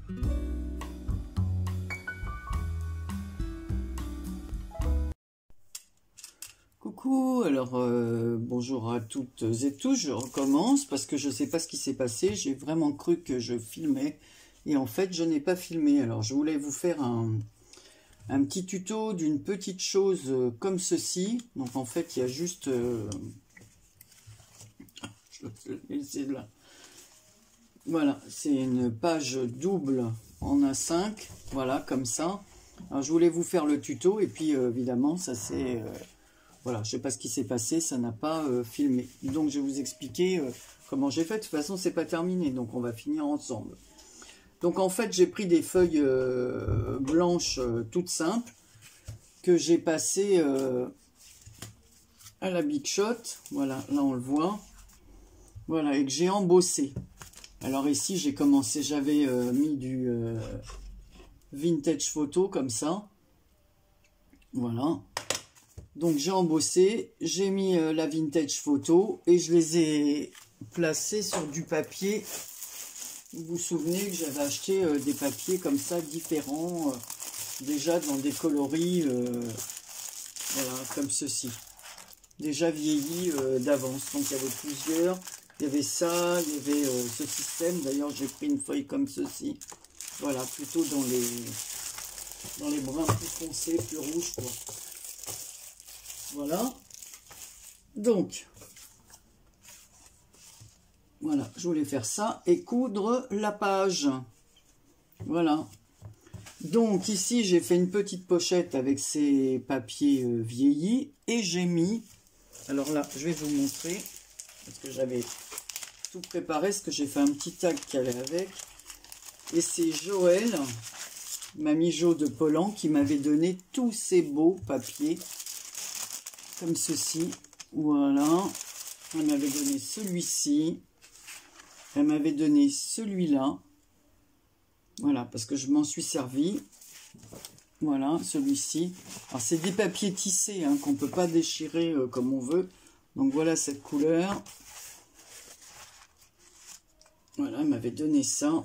Coucou, alors bonjour à toutes et tous, je recommence parce que je ne sais pas ce qui s'est passé, j'ai vraiment cru que je filmais et en fait je n'ai pas filmé. Alors je voulais vous faire un petit tuto d'une petite chose comme ceci. Donc en fait il y a juste, je vais laisser là. Voilà, c'est une page double en A5, voilà comme ça. Alors je voulais vous faire le tuto et puis évidemment ça c'est... voilà, je ne sais pas ce qui s'est passé, ça n'a pas filmé. Donc, je vais vous expliquer comment j'ai fait. De toute façon, c'est pas terminé, donc on va finir ensemble. Donc, en fait, j'ai pris des feuilles blanches toutes simples que j'ai passées à la Big Shot. Voilà, là, on le voit. Voilà, et que j'ai embossé. Alors, ici, j'ai commencé, j'avais mis du vintage photo comme ça. Voilà. Donc j'ai embossé, j'ai mis la vintage photo et je les ai placés sur du papier. Vous vous souvenez que j'avais acheté des papiers comme ça différents, déjà dans des coloris, voilà, comme ceci. Déjà vieillis d'avance. Donc il y avait plusieurs, il y avait ça, il y avait ce système. D'ailleurs j'ai pris une feuille comme ceci. Voilà, plutôt dans les brins plus foncés, plus rouges quoi. Voilà, donc, voilà, je voulais faire ça et coudre la page. Voilà. Donc ici, j'ai fait une petite pochette avec ces papiers vieillis et j'ai mis, alors là, je vais vous montrer, parce que j'avais tout préparé, parce que j'ai fait un petit tag qui allait avec. Et c'est Joël, Mamie Jo de Pollan, qui m'avait donné tous ces beaux papiers. Comme ceci, voilà. Elle m'avait donné celui-ci. Elle m'avait donné celui-là. Voilà, parce que je m'en suis servi. Voilà, celui-ci. Alors, c'est des papiers tissés hein, qu'on ne peut pas déchirer comme on veut. Donc, voilà cette couleur. Voilà, elle m'avait donné ça.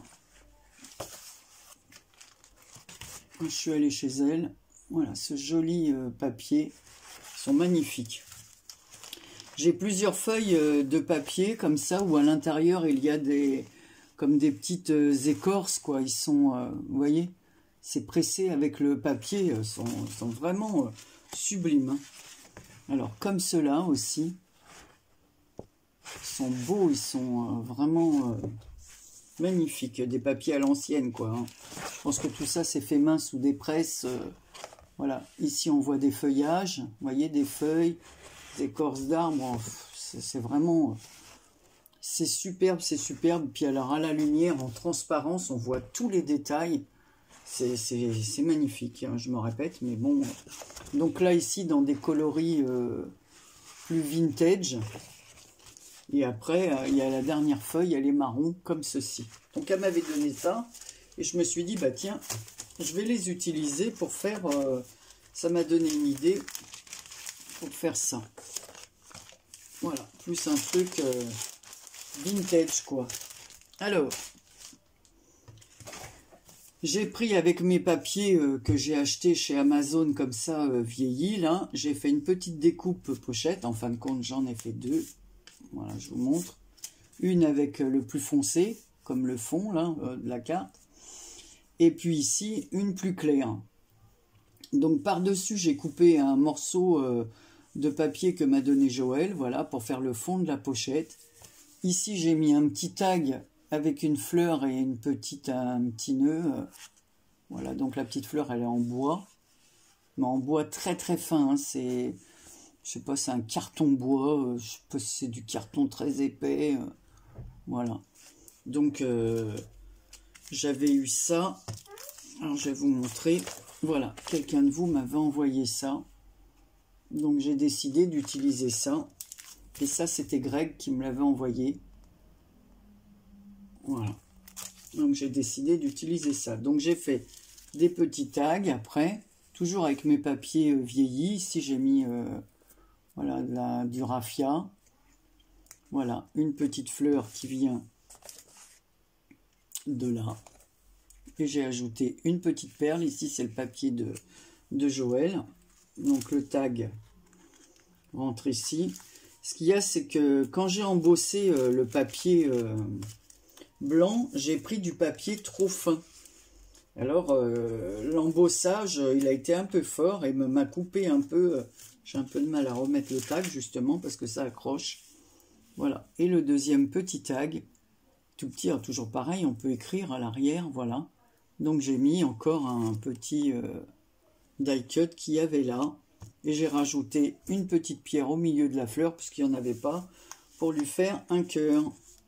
Quand je suis allée chez elle, voilà, ce joli papier. Sont magnifiques. J'ai plusieurs feuilles de papier comme ça où à l'intérieur il y a comme des petites écorces quoi. Ils sont, vous voyez, c'est pressé avec le papier, sont vraiment sublimes. Hein. Alors comme ceux-là aussi, ils sont beaux, ils sont vraiment magnifiques. Des papiers à l'ancienne quoi. Hein. Je pense que tout ça c'est fait main sous des presses. Voilà, ici on voit des feuillages, vous voyez des feuilles, des écorces d'arbres, c'est vraiment, c'est superbe, c'est superbe. Puis alors à la lumière, en transparence, on voit tous les détails, c'est magnifique, hein, je me répète, mais bon. Donc là ici dans des coloris plus vintage, et après il y a la dernière feuille, elle est marron comme ceci. Donc elle m'avait donné ça, et je me suis dit, bah tiens, je vais les utiliser pour faire, ça m'a donné une idée pour faire ça. Voilà, plus un truc vintage quoi. Alors, j'ai pris avec mes papiers que j'ai achetés chez Amazon comme ça, vieillis là. J'ai fait une petite découpe pochette, en fin de compte j'en ai fait deux. Voilà, je vous montre. Une avec le plus foncé, comme le fond là, de la carte. Et puis ici, une plus claire. Donc par-dessus, j'ai coupé un morceau de papier que m'a donné Joël, voilà, pour faire le fond de la pochette. Ici, j'ai mis un petit tag avec une fleur et un petit nœud. Voilà, donc la petite fleur, elle est en bois. Mais en bois très très fin. Hein, c'est, je sais pas, c'est un carton bois. Je sais pas si c'est du carton très épais. Voilà. Donc... j'avais eu ça, alors je vais vous montrer, voilà, quelqu'un de vous m'avait envoyé ça, donc j'ai décidé d'utiliser ça, et ça c'était Greg qui me l'avait envoyé, voilà, donc j'ai décidé d'utiliser ça, donc j'ai fait des petits tags après, toujours avec mes papiers vieillis, ici j'ai mis, voilà, du raffia, voilà, une petite fleur qui vient de là. Et j'ai ajouté une petite perle. Ici, c'est le papier de Joël. Donc, le tag rentre ici. Ce qu'il y a, c'est que quand j'ai embossé le papier blanc, j'ai pris du papier trop fin. Alors, l'embossage, il a été un peu fort et m'a coupé un peu. J'ai un peu de mal à remettre le tag, justement, parce que ça accroche. Voilà. Et le deuxième petit tag, tout petit, alors toujours pareil, on peut écrire à l'arrière, voilà. Donc, j'ai mis encore un petit die cut qu'il y avait là. Et j'ai rajouté une petite pierre au milieu de la fleur, puisqu'il n'y en avait pas, pour lui faire un cœur.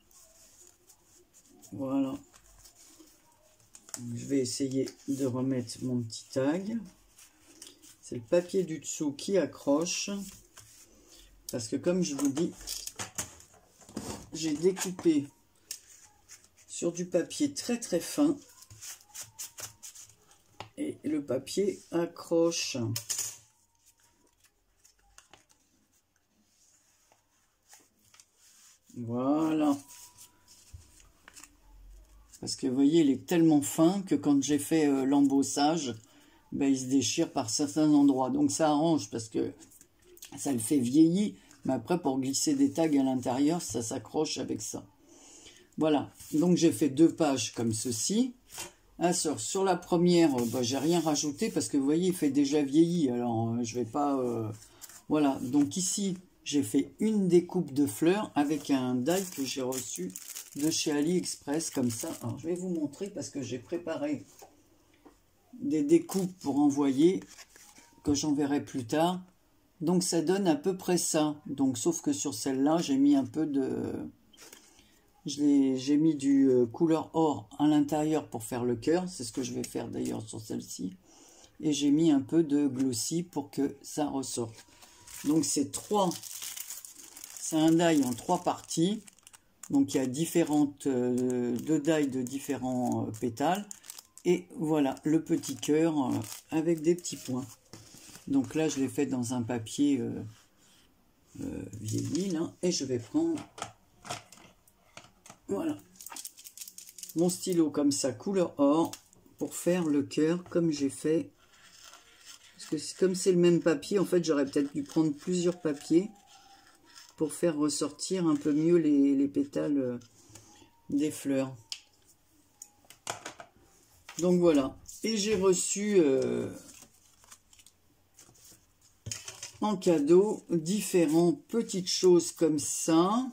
Voilà. Donc, je vais essayer de remettre mon petit tag. C'est le papier du dessous qui accroche. Parce que comme je vous dis, j'ai découpé sur du papier très très fin. Et le papier accroche. Voilà. Parce que vous voyez, il est tellement fin que quand j'ai fait l'embossage, ben, il se déchire par certains endroits. Donc ça arrange parce que ça le fait vieillir. Mais après, pour glisser des tags à l'intérieur, ça s'accroche avec ça. Voilà. Donc j'ai fait 2 pages comme ceci. Sur la première, ben, j'ai rien rajouté parce que vous voyez, il fait déjà vieilli. Alors je vais pas... Voilà. Donc ici, j'ai fait une découpe de fleurs avec un die que j'ai reçu de chez AliExpress, comme ça. Alors, je vais vous montrer parce que j'ai préparé des découpes pour envoyer, que j'enverrai plus tard. Donc, ça donne à peu près ça. Donc, sauf que sur celle-là, j'ai mis un peu de... J'ai mis du couleur or à l'intérieur pour faire le cœur. C'est ce que je vais faire d'ailleurs sur celle-ci. Et j'ai mis un peu de glossy pour que ça ressorte. Donc, c'est un die en 3 parties. Donc, il y a différentes 2 die de différents pétales. Et voilà, le petit cœur avec des petits points. Donc là, je l'ai fait dans un papier vieilli, là. Et je vais prendre, voilà, mon stylo comme ça, couleur or, pour faire le cœur comme j'ai fait. Parce que comme c'est le même papier, en fait, j'aurais peut-être dû prendre plusieurs papiers pour faire ressortir un peu mieux les pétales des fleurs. Donc voilà. Et j'ai reçu en cadeau différentes petites choses comme ça.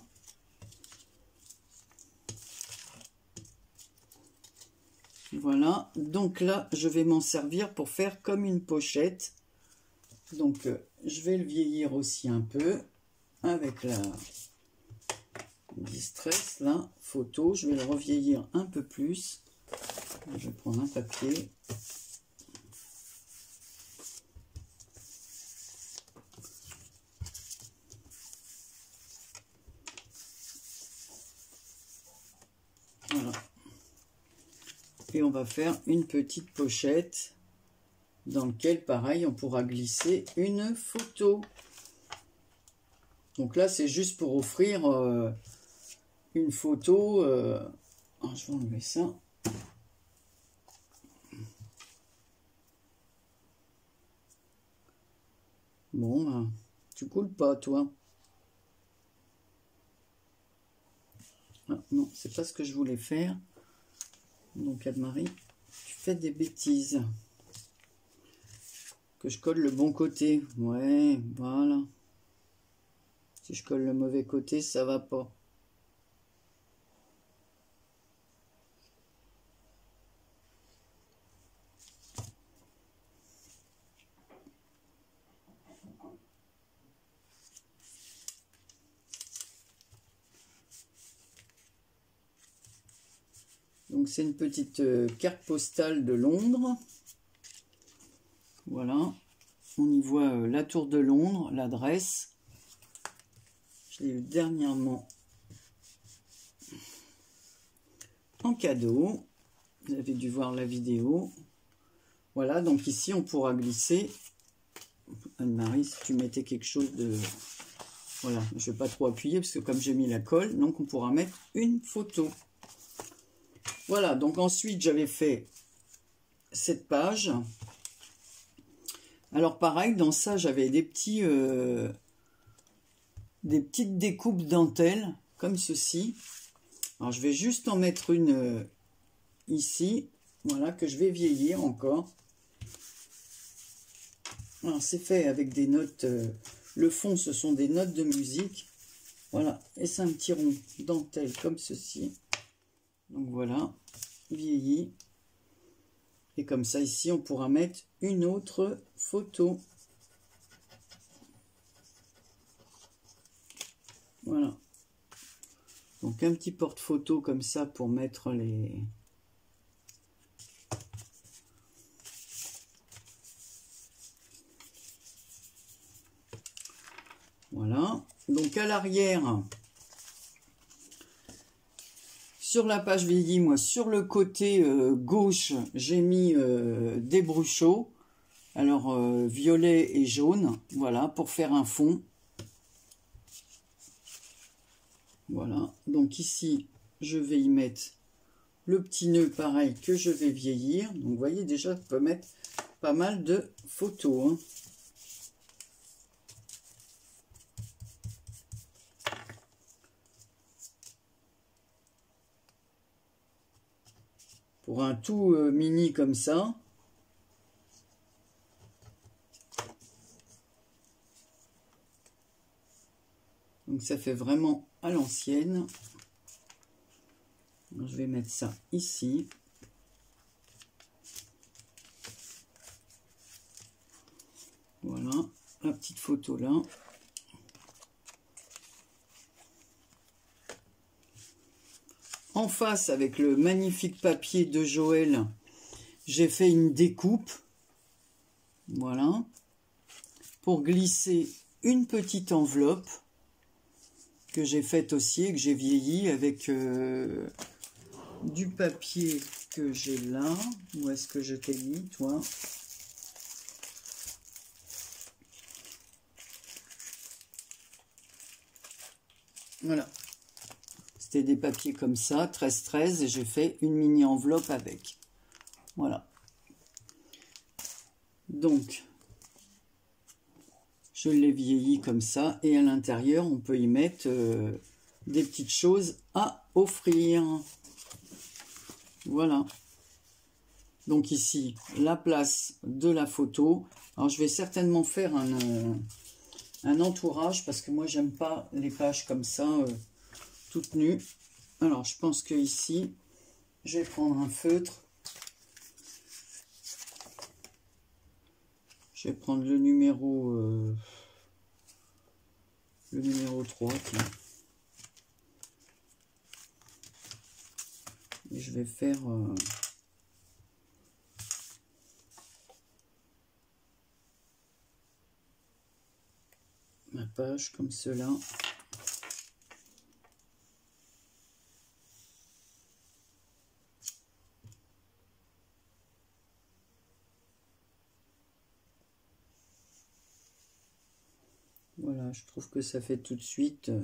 Voilà. Donc là, je vais m'en servir pour faire comme une pochette. Donc je vais le vieillir aussi un peu avec la Distress, là, photo. Je vais le revieillir un peu plus. Je vais prendre un papier. Voilà. Et on va faire une petite pochette dans laquelle, pareil, on pourra glisser une photo. Donc là, c'est juste pour offrir une photo. Alors, je vais enlever ça. Bon, ben, tu coules pas, toi. Ah, non, c'est pas ce que je voulais faire. Donc, Anne-Marie, tu fais des bêtises. Que je colle le bon côté. Ouais, voilà. Si je colle le mauvais côté, ça va pas. Donc c'est une petite carte postale de Londres. Voilà. On y voit la tour de Londres, l'adresse. Je l'ai eu dernièrement en cadeau. Vous avez dû voir la vidéo. Voilà, donc ici on pourra glisser. Anne-Marie, si tu mettais quelque chose de... Voilà, je ne vais pas trop appuyer parce que comme j'ai mis la colle, donc on pourra mettre une photo. Voilà, donc ensuite, j'avais fait cette page. Alors pareil, dans ça, j'avais des petites découpes dentelles, comme ceci. Alors, je vais juste en mettre une ici, voilà, que je vais vieillir encore. Alors, c'est fait avec des notes, le fond, ce sont des notes de musique. Voilà, et c'est un petit rond dentelle comme ceci. Donc voilà, vieilli. Et comme ça, ici, on pourra mettre une autre photo. Voilà. Donc un petit porte-photo comme ça pour mettre les... Voilà. Donc à l'arrière, sur la page vieillie, moi, sur le côté gauche, j'ai mis des bruchots. Alors violet et jaune, voilà, pour faire un fond. Voilà, donc ici, je vais y mettre le petit nœud pareil que je vais vieillir. Donc vous voyez déjà, je peux mettre pas mal de photos, hein. Pour un tout mini comme ça. Donc ça fait vraiment à l'ancienne. Je vais mettre ça ici. Voilà, la petite photo là. En face, avec le magnifique papier de Joël, j'ai fait une découpe. Voilà. Pour glisser une petite enveloppe que j'ai faite aussi et que j'ai vieilli avec du papier que j'ai là. Où est-ce que je t'ai mis, toi? Voilà. C'était des papiers comme ça, 13-13, et j'ai fait une mini enveloppe avec. Voilà. Donc, je l'ai vieilli comme ça, et à l'intérieur, on peut y mettre des petites choses à offrir. Voilà. Donc ici, la place de la photo. Alors, je vais certainement faire un entourage, parce que moi, j'aime pas les pages comme ça, toutes nues. Alors, je pense que ici, je vais prendre un feutre. Je vais prendre le numéro 3, tiens. Et je vais faire ma page comme cela. Voilà, je trouve que ça fait tout de suite,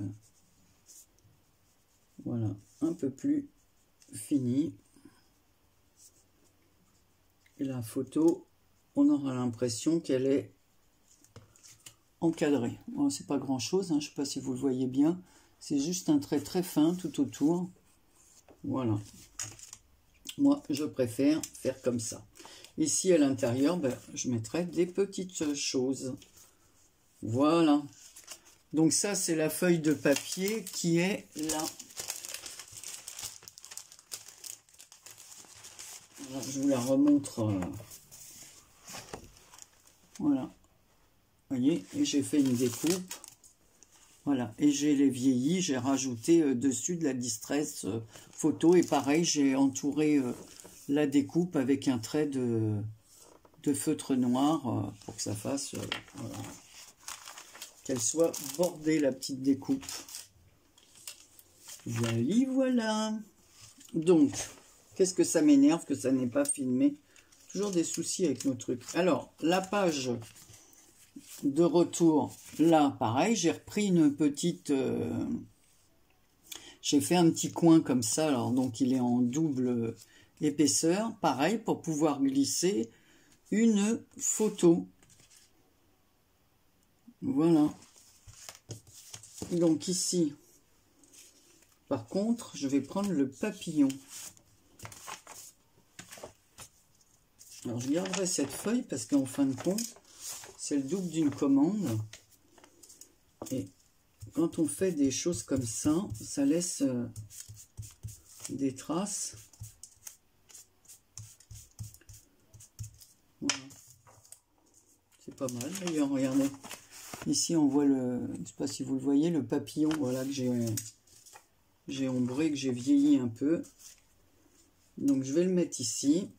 voilà, un peu plus fini. Et la photo, on aura l'impression qu'elle est encadrée. Bon, c'est pas grand chose, hein, je ne sais pas si vous le voyez bien. C'est juste un trait très fin tout autour. Voilà. Moi, je préfère faire comme ça. Ici, à l'intérieur, ben, je mettrai des petites choses. Voilà. Donc ça, c'est la feuille de papier qui est là. Voilà, je vous la remontre. Voilà. Vous voyez, et j'ai fait une découpe. Voilà, et j'ai les vieillis, j'ai rajouté dessus de la distress photo. Et pareil, j'ai entouré la découpe avec un trait de feutre noir pour que ça fasse... voilà. Qu'elle soit bordée, la petite découpe. Voilà. Donc, qu'est-ce que ça m'énerve que ça n'ait pas filmé. Toujours des soucis avec nos trucs. Alors, la page de retour, là, pareil, j'ai repris une petite J'ai fait un petit coin comme ça, alors donc il est en double épaisseur. Pareil, pour pouvoir glisser une photo. Voilà. Donc ici, par contre, je vais prendre le papillon. Alors je garderai cette feuille parce qu'en fin de compte, c'est le double d'une commande. Et quand on fait des choses comme ça laisse des traces. Voilà. C'est pas mal d'ailleurs, regardez. Ici on voit le, je ne sais pas si vous le voyez, le papillon, voilà, que j'ai ombré, que j'ai vieilli un peu. Donc je vais le mettre ici.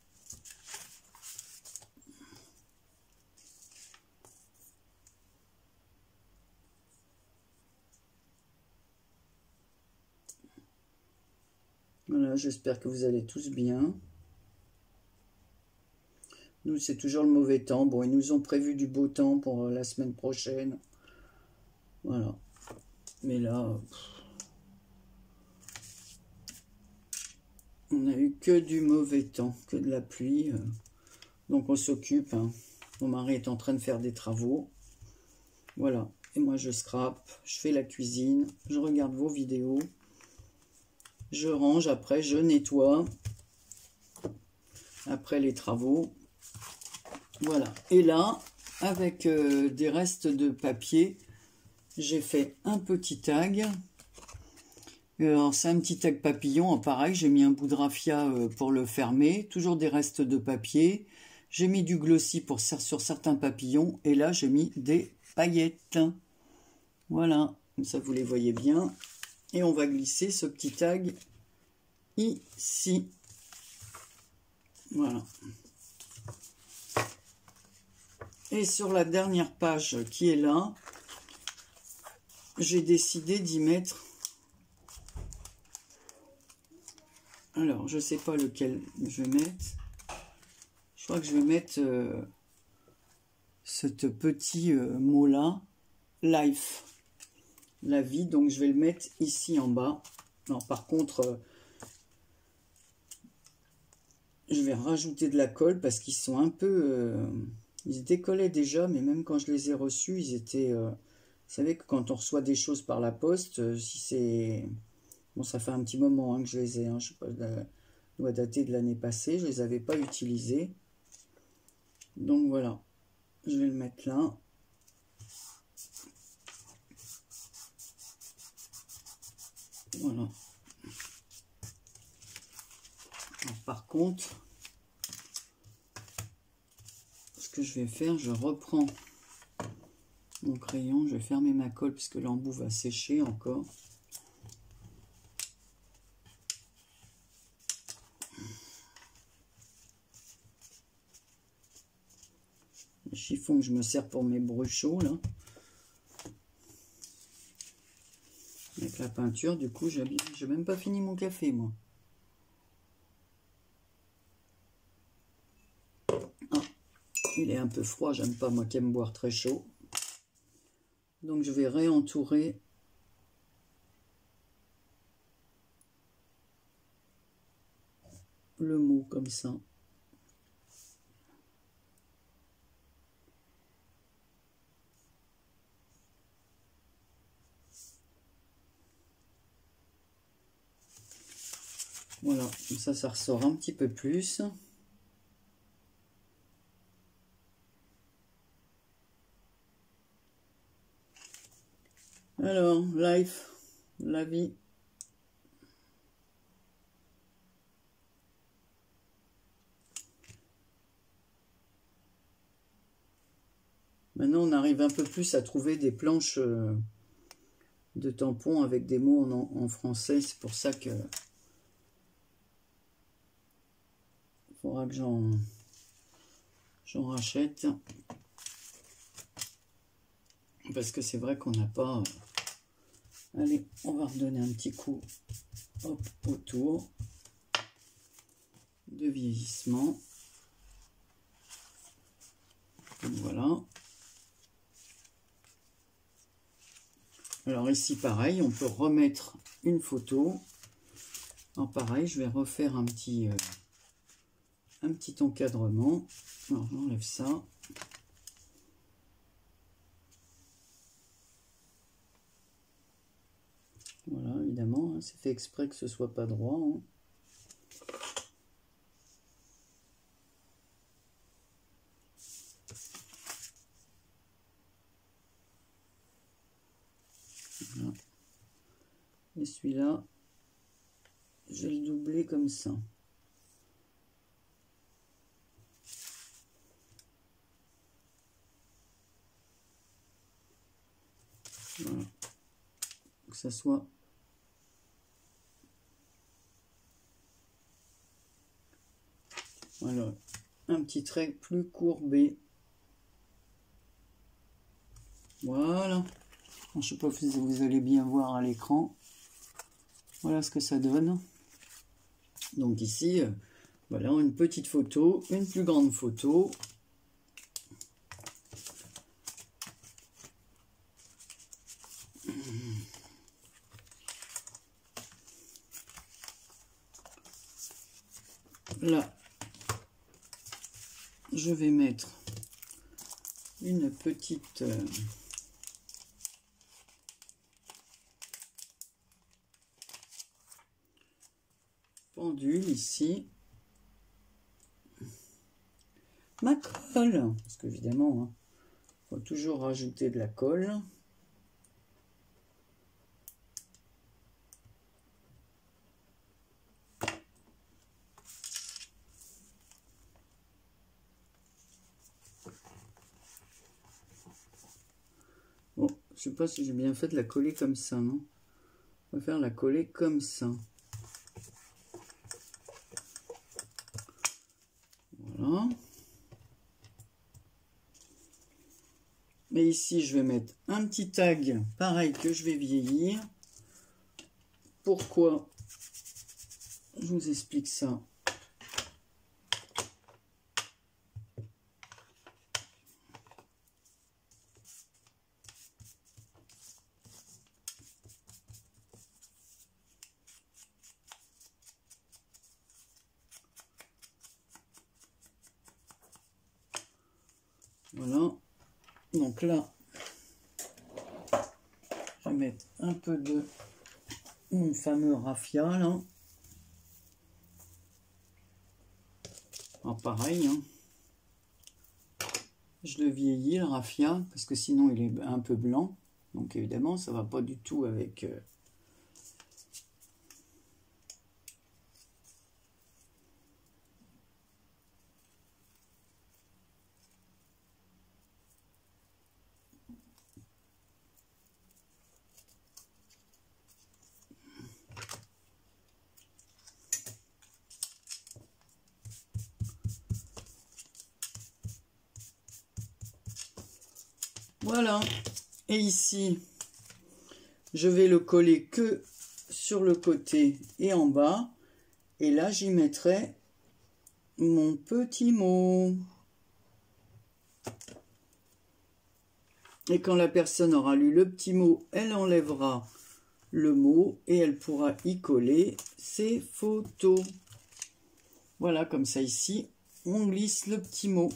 Voilà, j'espère que vous allez tous bien. Nous, c'est toujours le mauvais temps. Bon, ils nous ont prévu du beau temps pour la semaine prochaine. Voilà. Mais là, on n'a eu que du mauvais temps, que de la pluie. Donc, on s'occupe. Hein. Mon mari est en train de faire des travaux. Voilà. Et moi, je scrape, je fais la cuisine, je regarde vos vidéos. Je range, après, je nettoie. Après les travaux. Voilà. Et là, avec des restes de papier, j'ai fait un petit tag. Alors, c'est un petit tag papillon. Pareil, j'ai mis un bout de raffia pour le fermer. Toujours des restes de papier. J'ai mis du glossy sur certains papillons. Et là, j'ai mis des paillettes. Voilà. Comme ça, vous les voyez bien. Et on va glisser ce petit tag ici. Voilà. Et sur la dernière page qui est là, j'ai décidé d'y mettre... Alors, je ne sais pas lequel je vais mettre. Je crois que je vais mettre ce petit mot-là, life, la vie. Donc, je vais le mettre ici en bas. Alors, par contre, je vais rajouter de la colle parce qu'ils sont un peu... ils se décollaient déjà, mais même quand je les ai reçus, ils étaient... vous savez que quand on reçoit des choses par la poste, si c'est... Bon, ça fait un petit moment hein, que je les ai, hein, je sais pas, doit dater de l'année passée, je les avais pas utilisés. Donc voilà, je vais le mettre là. Voilà. Alors, par contre, ce que je vais faire, je reprends mon crayon, je vais fermer ma colle puisque l'embout va sécher encore. Le chiffon que je me sers pour mes bruchots là. Avec la peinture, du coup, j'ai même pas fini mon café moi. Ah, il est un peu froid, j'aime pas moi qui aime boire très chaud. Donc je vais réentourer le mot comme ça. Voilà, comme ça ressort un petit peu plus. Alors, life, la vie. Maintenant, on arrive un peu plus à trouver des planches de tampons avec des mots en français. C'est pour ça que il faudra que j'en rachète. Parce que c'est vrai qu'on n'a pas... Allez, on va redonner un petit coup hop, autour de vieillissement. Donc voilà. Alors ici, pareil, on peut remettre une photo. Alors pareil, je vais refaire un petit encadrement. Alors j'enlève ça. Voilà, évidemment, hein, c'est fait exprès que ce soit pas droit. Hein. Voilà. Et celui-là, je vais le doubler comme ça. Voilà. Que ça soit voilà, un petit trait plus courbé. Voilà. Je ne sais pas si vous allez bien voir à l'écran. Voilà ce que ça donne. Donc ici, voilà, une petite photo, une plus grande photo. Là, je vais mettre une petite pendule ici. Ma colle, parce qu'évidemment, hein, faut toujours rajouter de la colle. Bon, je sais pas si j'ai bien fait de la coller comme ça, non? On va faire la coller comme ça. Voilà. Et ici, je vais mettre un petit tag, pareil, que je vais vieillir. Pourquoi? Je vous explique ça. Voilà. Donc là, je vais mettre un peu de mon fameux raffia là. Alors pareil, hein. Je le vieillis le raffia parce que sinon il est un peu blanc. Donc évidemment, ça va pas du tout avec... Voilà. Et ici, je vais le coller que sur le côté et en bas. Et là, j'y mettrai mon petit mot. Et quand la personne aura lu le petit mot, elle enlèvera le mot et elle pourra y coller ses photos. Voilà, comme ça ici, on glisse le petit mot.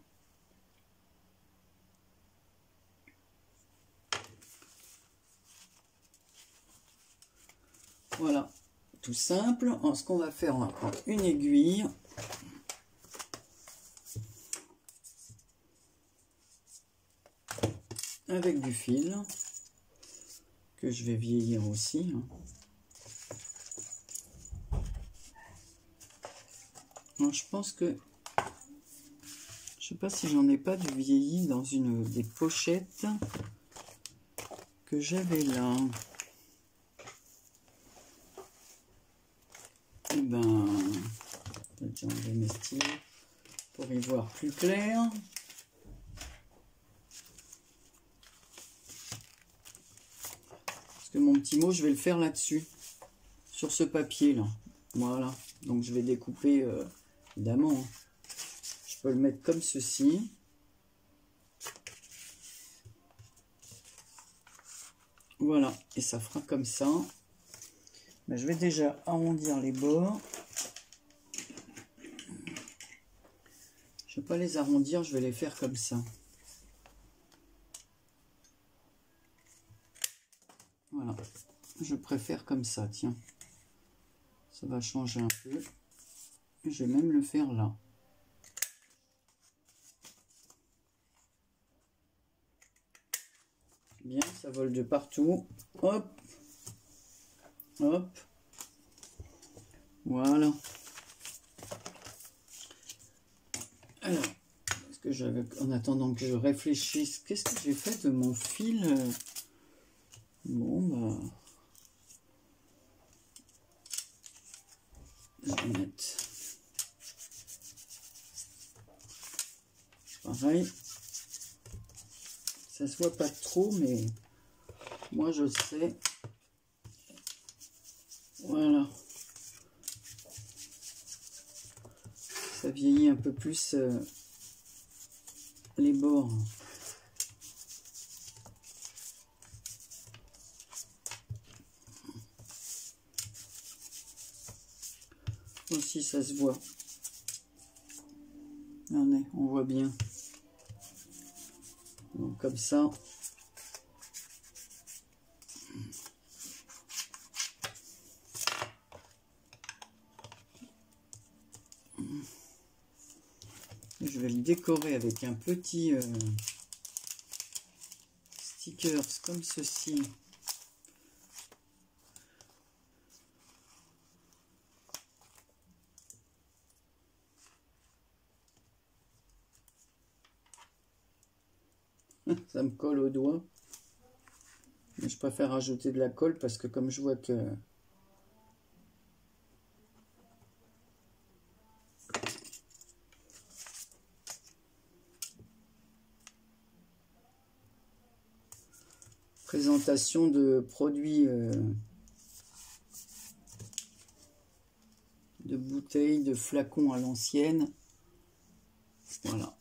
Voilà, tout simple. Alors, ce qu'on va faire, on va prendre une aiguille. Avec du fil, que je vais vieillir aussi. Alors, je pense que... Je sais pas si j'en ai pas du vieilli dans une des pochettes que j'avais là. Et ben, j'ai enlevé mes stylos pour y voir plus clair. Parce que mon petit mot, je vais le faire là-dessus, sur ce papier là. Voilà, donc je vais découper évidemment. Je peux le mettre comme ceci. Voilà, et ça fera comme ça. Ben, je vais déjà arrondir les bords. Je ne vais pas les arrondir, je vais les faire comme ça. Voilà, je préfère comme ça, tiens. Ça va changer un peu. Je vais même le faire là. Bien, ça vole de partout. Hop. Hop. Voilà. Alors, est-ce que j'avais, en attendant que je réfléchisse, qu'est-ce que j'ai fait de mon fil? Bon, bah... je vais mettre... Pareil. Ça se voit pas trop, mais moi je sais. Voilà. Ça vieillit un peu plus les bords. Aussi ça se voit. Regardez, on voit bien. Donc comme ça. Je vais le décorer avec un petit stickers comme ceci. Ça me colle au doigt. Mais je préfère rajouter de la colle parce que comme je vois que... Présentation de produits, de bouteilles, de flacons à l'ancienne. Voilà.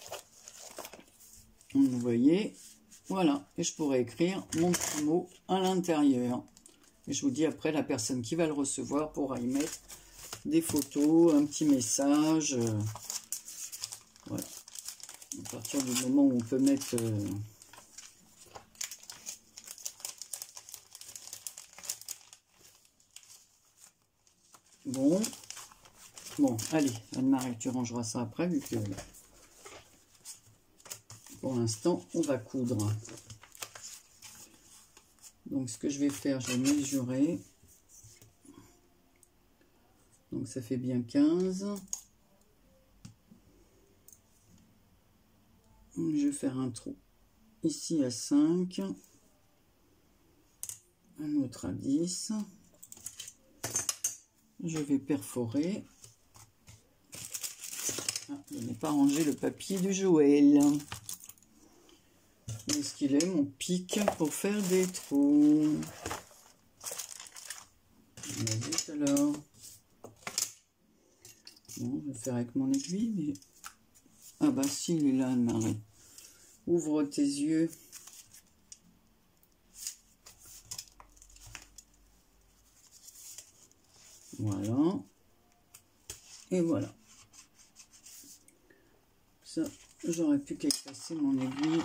Vous voyez, voilà. Et je pourrais écrire mon petit mot à l'intérieur. Et je vous dis après, la personne qui va le recevoir pourra y mettre des photos, un petit message. Voilà. À partir du moment où on peut mettre... Bon, allez, Anne-Marie, tu rangeras ça après, vu que pour l'instant, on va coudre. Donc, ce que je vais faire, je vais mesurer. Donc, ça fait bien 15. Je vais faire un trou ici à 5. Un autre à 10. Je vais perforer. Ah, je n'ai pas rangé le papier de Joël. Où est-ce qu'il est, mon pic, pour faire des trous? Vite alors. Bon, je vais faire avec mon aiguille, mais... Ah bah si, il est là, Anne-Marie. Ouvre tes yeux. Voilà. Et voilà. Ça, j'aurais pu casser mon aiguille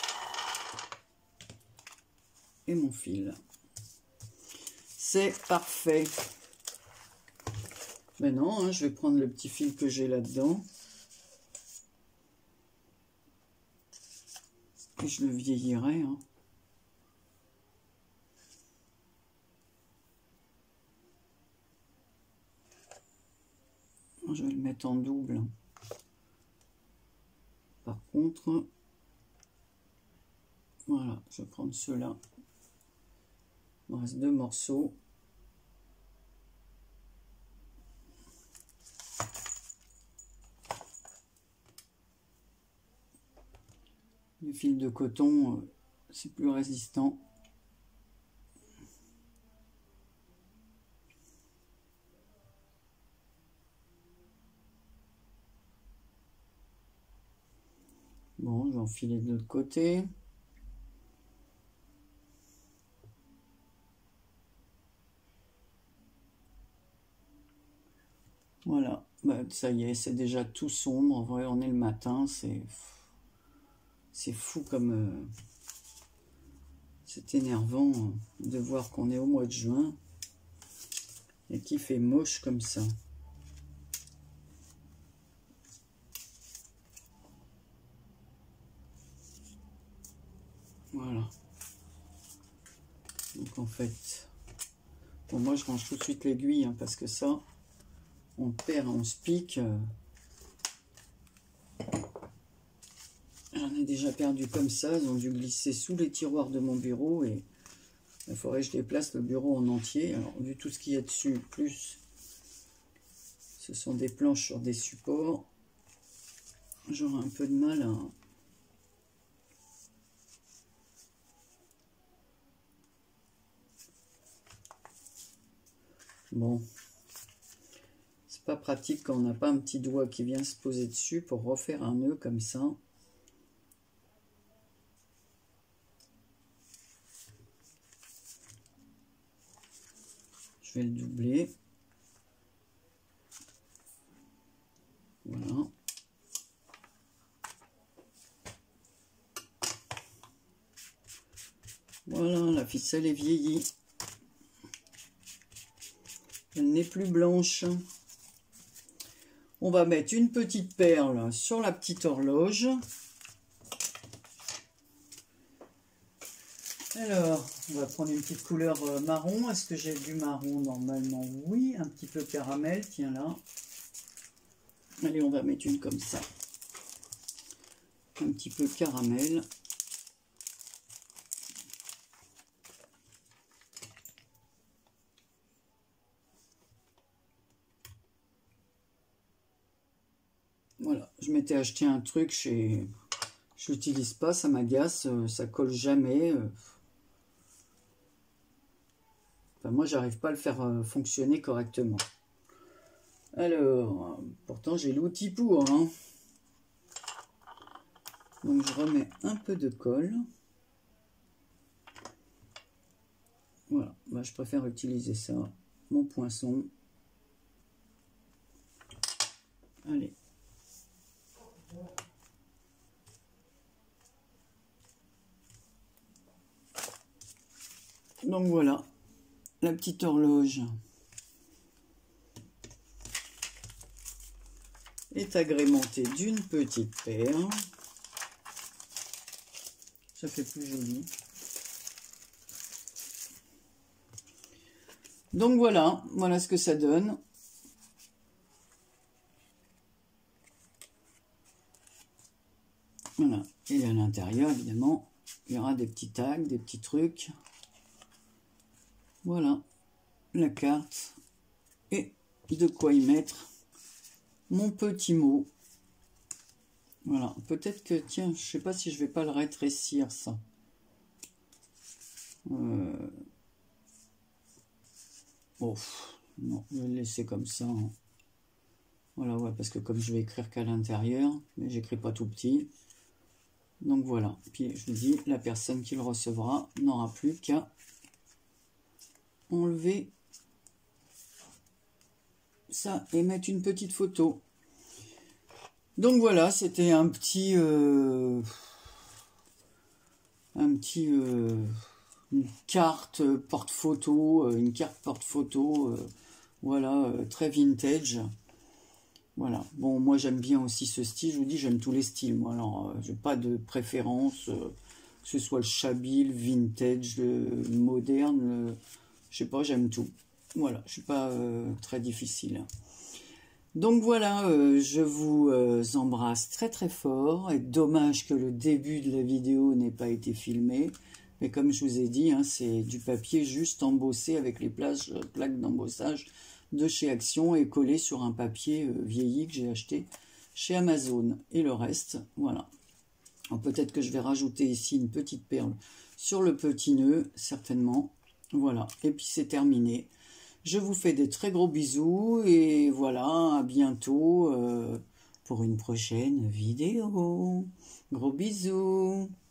et mon fil. C'est parfait. Maintenant, hein, je vais prendre le petit fil que j'ai là-dedans. Et je le vieillirai. Hein. Je vais le mettre en double. Par contre, voilà, je vais prendre ceux-là. Il me reste 2 morceaux. Le fil de coton, c'est plus résistant. Bon, je vais enfiler de l'autre côté. ça y est, c'est déjà tout sombre. En vrai, on est le matin, c'est fou comme... c'est énervant de voir qu'on est au mois de juin et qu'il fait moche comme ça. Voilà. Donc en fait, bon, moi je range tout de suite l'aiguille hein, parce que ça, on perd, on se pique. J'en ai déjà perdu comme ça. Ils ont dû glisser sous les tiroirs de mon bureau et il faudrait que je déplace le bureau en entier. Alors vu tout ce qu'il y a dessus, plus ce sont des planches sur des supports, j'aurai un peu de mal à... Bon, c'est pas pratique quand on n'a pas un petit doigt qui vient se poser dessus pour refaire un nœud comme ça. Je vais le doubler. Voilà. Voilà, la ficelle est vieillie. Elle n'est plus blanche. On va mettre une petite perle sur la petite horloge. Alors, on va prendre une petite couleur marron. Est-ce que j'ai du marron? Normalement, oui. Un petit peu caramel, tiens là. Allez, on va mettre une comme ça. Un petit peu caramel. Voilà, je m'étais acheté un truc chez... Je l'utilise pas, ça m'agace, ça colle jamais. Enfin, moi, j'arrive pas à le faire fonctionner correctement. Alors, pourtant, j'ai l'outil pour. Hein. Donc, je remets un peu de colle. Voilà, bah, je préfère utiliser ça, mon poinçon. Allez. Donc voilà, la petite horloge est agrémentée d'une petite perle. Ça fait plus joli. Donc voilà, voilà ce que ça donne. Voilà, et à l'intérieur, évidemment, il y aura des petits tags, des petits trucs. Voilà, la carte et de quoi y mettre mon petit mot. Voilà, peut-être que, tiens, je sais pas si je vais pas le rétrécir, ça. Oh, non, je vais le laisser comme ça. Hein. Voilà, ouais, parce que comme je vais écrire qu'à l'intérieur, mais j'écris pas tout petit. Donc voilà, puis je vous dis, la personne qui le recevra n'aura plus qu'à enlever ça et mettre une petite photo. Donc voilà, c'était un petit une carte porte-photo, voilà, très vintage. Voilà, bon, moi j'aime bien aussi ce style, je vous dis, j'aime tous les styles, moi, alors, j'ai pas de préférence, que ce soit le chablis, le vintage, le moderne, je sais pas, j'aime tout. Voilà, je suis pas très difficile. Donc voilà, je vous embrasse très très fort, et dommage que le début de la vidéo n'ait pas été filmé, mais comme je vous ai dit, hein, c'est du papier juste embossé avec les plaques d'embossage de chez Action et collé sur un papier vieilli que j'ai acheté chez Amazon. Et le reste, voilà. Peut-être que je vais rajouter ici une petite perle sur le petit nœud, certainement. Voilà, et puis c'est terminé. Je vous fais des très gros bisous et voilà, à bientôt pour une prochaine vidéo. Gros bisous.